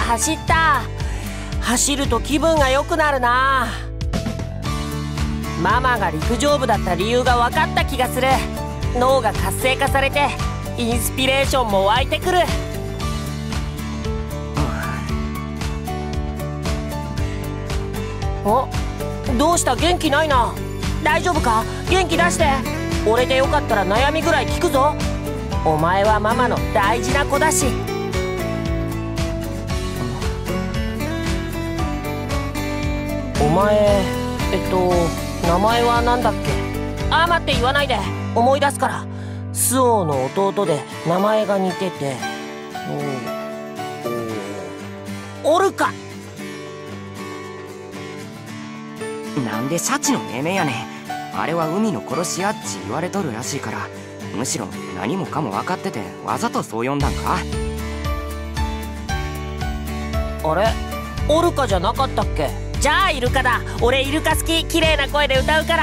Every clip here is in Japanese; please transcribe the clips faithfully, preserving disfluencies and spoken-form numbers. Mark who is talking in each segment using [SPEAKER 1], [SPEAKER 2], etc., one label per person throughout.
[SPEAKER 1] 走った。走ると気分が良くなるな。ママが陸上部だった理由が分かった気がする。脳が活性化されてインスピレーションも湧いてくる。お、どうした？元気ないな。大丈夫か？元気出して。俺でよかったら悩みぐらい聞くぞ。お前はママの大事な子だし。お前、えっと名前は何だっけ？あ、待って言わないで。思い出すから。周防の弟で名前が似てて、お、お、オルカ。
[SPEAKER 2] なんでシャチの命名やねん。あれは海の殺し屋っち言われとるらしいから、むしろ何もかも分かっててわざとそう呼んだんか？
[SPEAKER 1] あれ、オルカじゃなかったっけ？じゃあイルカだ。俺イルカ好き。綺麗な声で歌うから。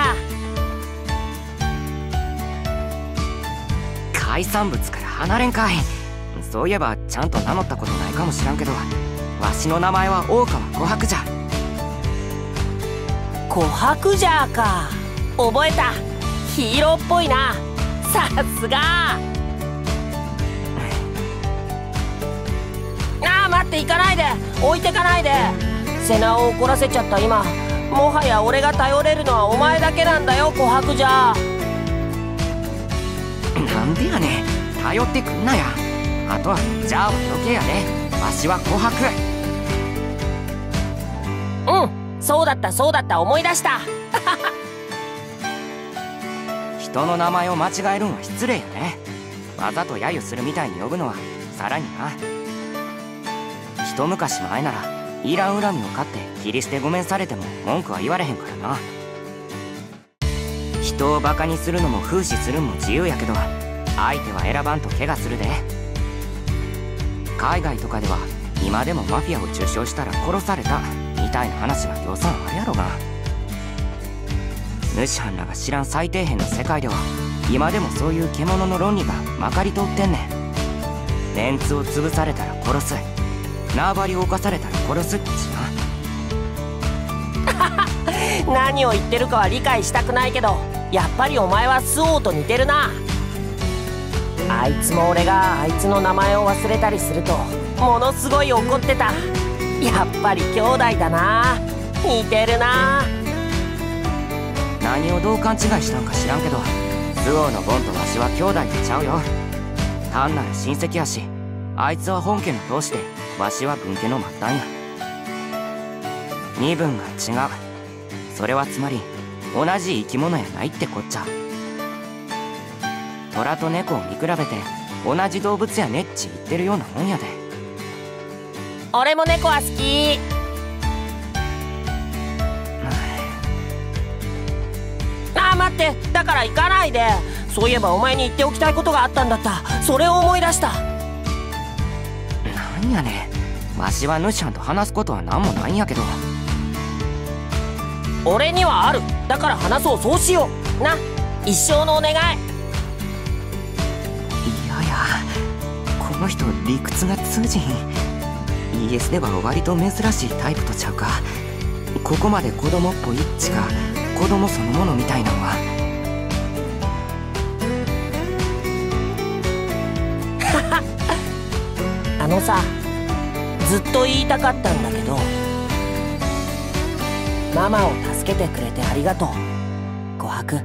[SPEAKER 2] 海産物から離れんかい。そういえばちゃんと名乗ったことないかもしらんけど、わしの名前は大川琥珀じゃ。
[SPEAKER 1] 琥珀じゃーか。覚えた。ヒーローっぽいな。さすが。ああ、待って、行かないで。置いてかないで。瀬名を怒らせちゃった今。もはや俺が頼れるのはお前だけなんだよ、琥珀じゃ。
[SPEAKER 2] なんでやねん。頼ってくんなや。あとはじゃあは余計やで。わしは琥珀。
[SPEAKER 1] うん、そうだったそうだった、思い出した。
[SPEAKER 2] 人の名前を間違えるんは失礼やね。わざと揶揄するみたいに呼ぶのはさらにな。一昔前ならいらん恨みを買って切り捨てごめんされても文句は言われへんからな。人をバカにするのも風刺するのも自由やけど、相手は選ばんと怪我するで。海外とかでは今でもマフィアを中傷したら殺されたみたいな話はぎょうさんあるやろが。主犯らが知らん最底辺の世界では今でもそういう獣の論理がまかり通ってんねん。メンツを潰されたら殺す、縄張りを侵されたら殺すっち
[SPEAKER 1] な。何を言ってるかは理解したくないけど、やっぱりお前は周防と似てるな。あいつも俺があいつの名前を忘れたりするとものすごい怒ってた。やっぱり兄弟だな。似てるな。
[SPEAKER 2] 何をどう勘違いしたんか知らんけど、周防のボンとわしは兄弟とちゃうよ。単なる親戚やし、あいつは本家の当主でわしは分家の末端や。身分が違う。それはつまり同じ生き物やないってこっちゃ。虎と猫を見比べて同じ動物やねっち言ってるようなもんやで。
[SPEAKER 1] 俺も猫は好き。ああ、待って、だから行かないで。そういえばお前に言っておきたいことがあったんだった。それを思い出した。
[SPEAKER 2] なんやねん。わしは主犯と話すことは何もないんやけど。
[SPEAKER 1] 俺にはある。だから話そう。そうしような。一生のお願い。
[SPEAKER 2] いやや、この人理屈が通じひん。 イーエス では割と珍しいタイプとちゃうか。ここまで子供っぽいっちか子供そのものみたいなのは。
[SPEAKER 1] あのさ、ずっと言いたかったんだけど、ママを助けてくれてありがとう、琥珀。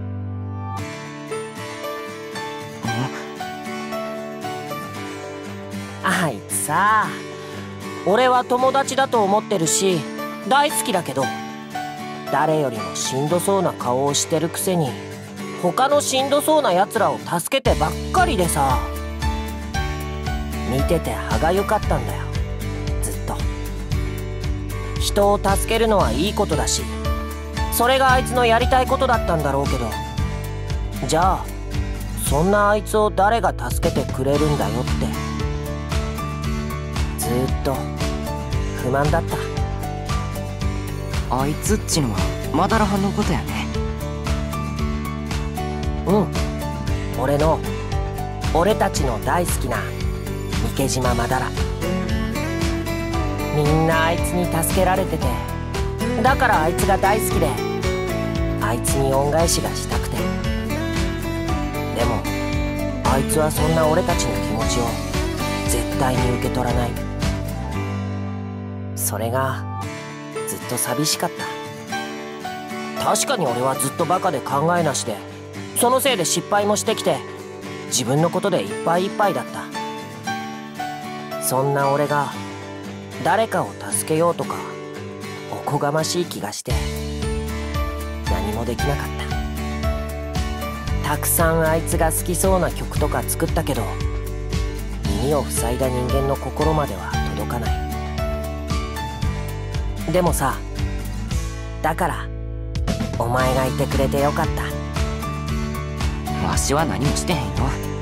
[SPEAKER 1] あいつさ、俺は友達だと思ってるし大好きだけど、誰よりもしんどそうな顔をしてるくせに他のしんどそうなやつらを助けてばっかりでさ、見てて歯がゆかったんだよ、ずっと。人を助けるのはいいことだし、それがあいつのやりたいことだったんだろうけど、じゃあそんなあいつを誰が助けてくれるんだよってずっと不満だった。
[SPEAKER 2] あいつっちのはマダラハンのことやね。
[SPEAKER 1] うん、俺の俺たちの大好きな三毛島マダラ。 みんなあいつに助けられてて、だからあいつが大好きで、あいつに恩返しがしたくて。でもあいつはそんな俺たちの気持ちを絶対に受け取らない。それがずっと寂しかった。確かに俺はずっとバカで考えなしで、そのせいで失敗もしてきて、自分のことでいっぱいいっぱいだった。そんな俺が誰かを助けようとかおこがましい気がして何もできなかった。たくさんあいつが好きそうな曲とか作ったけど、耳を塞いだ人間の心までは届かない。でもさ、だからお前がいてくれてよかった。
[SPEAKER 2] わしは何もしてへんよ。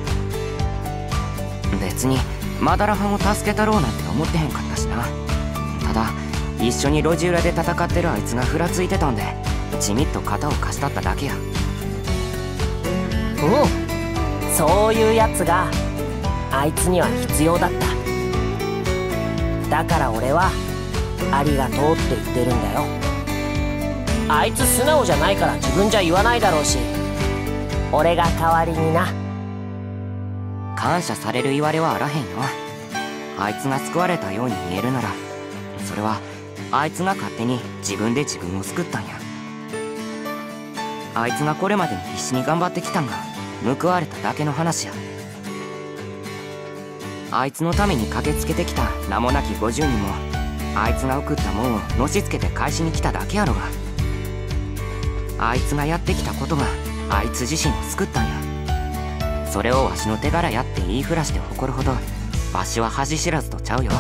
[SPEAKER 2] 別にマダラハンを助けたろうなんて思ってへんかったしな。ただ一緒に路地裏で戦ってるあいつがふらついてたんで、ちみっと肩を貸したっただけや。
[SPEAKER 1] うん、そういうやつがあいつには必要だった。だから俺はありがとうって言ってるんだよ。あいつ素直じゃないから自分じゃ言わないだろうし、俺が代わりにな。
[SPEAKER 2] 感謝される言われはあらへんよ。あいつが救われたように見えるなら、それはあいつが勝手に自分で自分を救ったんや。あいつがこれまでに必死に頑張ってきたんが報われただけの話や。あいつのために駆けつけてきた名もなきごじゅうにんも、あいつが送ったもんをのしつけて返しに来ただけやろが。あいつがやってきたことがあいつ自身を救ったんや。それをわしの手柄やって言いふらして誇るほど、わしは恥知らずとちゃうよ。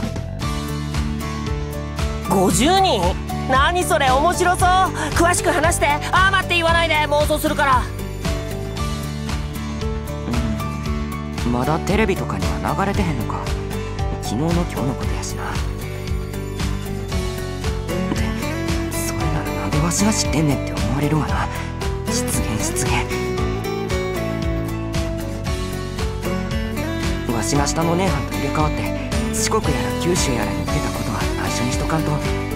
[SPEAKER 1] ごじゅうにん？何それ、面白そう。詳しく話して。あー待って言わないで、妄想するから。
[SPEAKER 2] うん、まだテレビとかには流れてへんのか。昨日の今日のことやしな。で、それならなんでわしが知ってんねんって思われるわな。失言失言。わしが下の姉はんと入れ替わって四国やら九州やらに行ってたことは内緒にしとかんと。